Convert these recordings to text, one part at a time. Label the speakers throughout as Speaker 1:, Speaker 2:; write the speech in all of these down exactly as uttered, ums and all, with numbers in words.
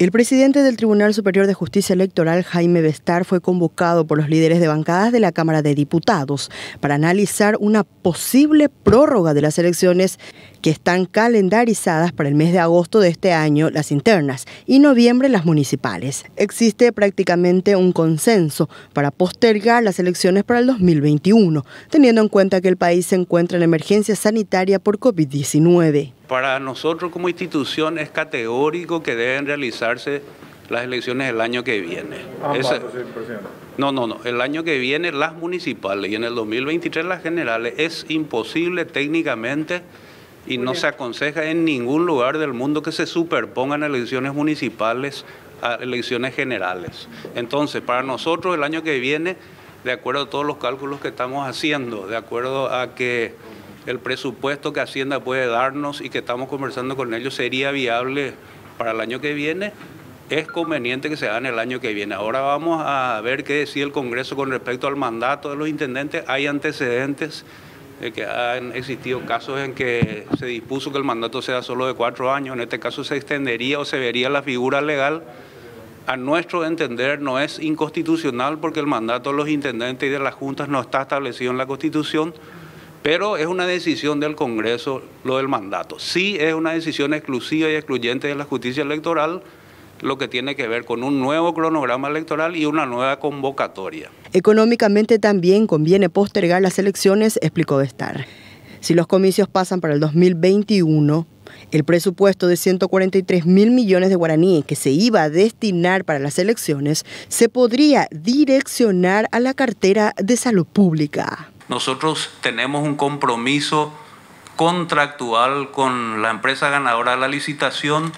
Speaker 1: El presidente del Tribunal Superior de Justicia Electoral, Jaime Bestar, fue convocado por los líderes de bancadas de la Cámara de Diputados para analizar una posible prórroga de las elecciones que están calendarizadas para el mes de agosto de este año, las internas, y noviembre las municipales. Existe prácticamente un consenso para postergar las elecciones para el dos mil veintiuno, teniendo en cuenta que el país se encuentra en emergencia sanitaria por COVID diecinueve.
Speaker 2: Para nosotros como institución es categórico que deben realizarse las elecciones el año que viene. Ese, no, no, no. El año que viene las municipales y en el dos mil veintitrés las generales. Es imposible técnicamente y no se aconseja en ningún lugar del mundo que se superpongan elecciones municipales a elecciones generales. Entonces, para nosotros el año que viene, de acuerdo a todos los cálculos que estamos haciendo, de acuerdo a que el presupuesto que Hacienda puede darnos y que estamos conversando con ellos sería viable para el año que viene, es conveniente que se haga en el año que viene. Ahora vamos a ver qué decide el Congreso con respecto al mandato de los intendentes. Hay antecedentes de que han existido casos en que se dispuso que el mandato sea solo de cuatro años. En este caso se extendería o se vería la figura legal. A nuestro entender no es inconstitucional porque el mandato de los intendentes y de las juntas no está establecido en la Constitución. Pero es una decisión del Congreso lo del mandato. Sí es una decisión exclusiva y excluyente de la justicia electoral, lo que tiene que ver con un nuevo cronograma electoral y una nueva convocatoria.
Speaker 1: Económicamente también conviene postergar las elecciones, explicó Bestar. Si los comicios pasan para el dos mil veintiuno, el presupuesto de ciento cuarenta y tres mil millones de guaraníes que se iba a destinar para las elecciones se podría direccionar a la cartera de salud pública.
Speaker 2: Nosotros tenemos un compromiso contractual con la empresa ganadora de la licitación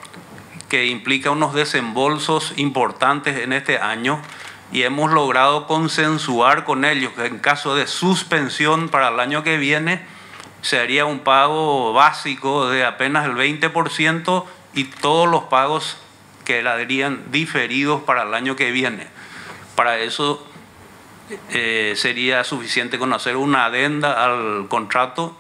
Speaker 2: que implica unos desembolsos importantes en este año y hemos logrado consensuar con ellos que en caso de suspensión para el año que viene se haría un pago básico de apenas el veinte por ciento y todos los pagos quedarían diferidos para el año que viene. Para eso Eh, sería suficiente con hacer una adenda al contrato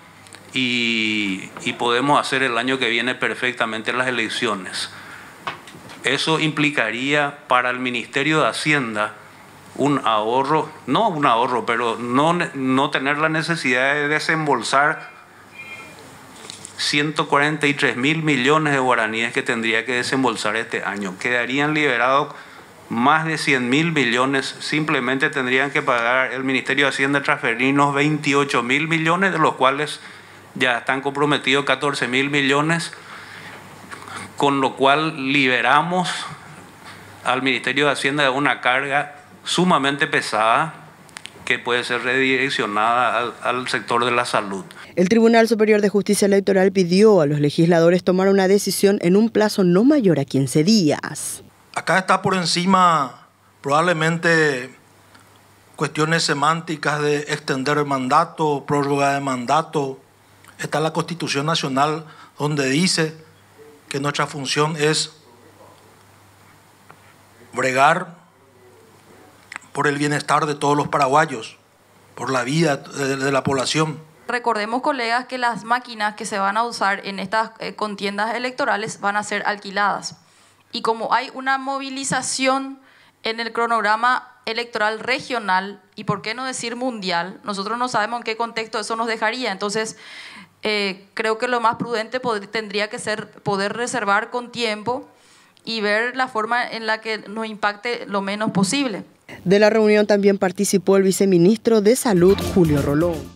Speaker 2: y, y podemos hacer el año que viene perfectamente las elecciones. Eso implicaría para el Ministerio de Hacienda un ahorro, no un ahorro, pero no, no tener la necesidad de desembolsar ciento cuarenta y tres mil millones de guaraníes que tendría que desembolsar este año. Quedarían liberados más de cien mil millones, simplemente tendrían que pagar el Ministerio de Hacienda, transferirnos veintiocho mil millones, de los cuales ya están comprometidos catorce mil millones, con lo cual liberamos al Ministerio de Hacienda de una carga sumamente pesada que puede ser redireccionada al, al sector de la salud.
Speaker 1: El Tribunal Superior de Justicia Electoral pidió a los legisladores tomar una decisión en un plazo no mayor a quince días.
Speaker 3: Acá está por encima probablemente cuestiones semánticas de extender el mandato, prórroga de mandato. Está la Constitución Nacional donde dice que nuestra función es bregar por el bienestar de todos los paraguayos, por la vida de, de la población.
Speaker 4: Recordemos, colegas, que las máquinas que se van a usar en estas eh, contiendas electorales van a ser alquiladas. Y como hay una movilización en el cronograma electoral regional, y por qué no decir mundial, nosotros no sabemos en qué contexto eso nos dejaría. Entonces, eh, creo que lo más prudente pod- tendría que ser poder reservar con tiempo y ver la forma en la que nos impacte lo menos posible.
Speaker 1: De la reunión también participó el viceministro de Salud, Julio Rolón.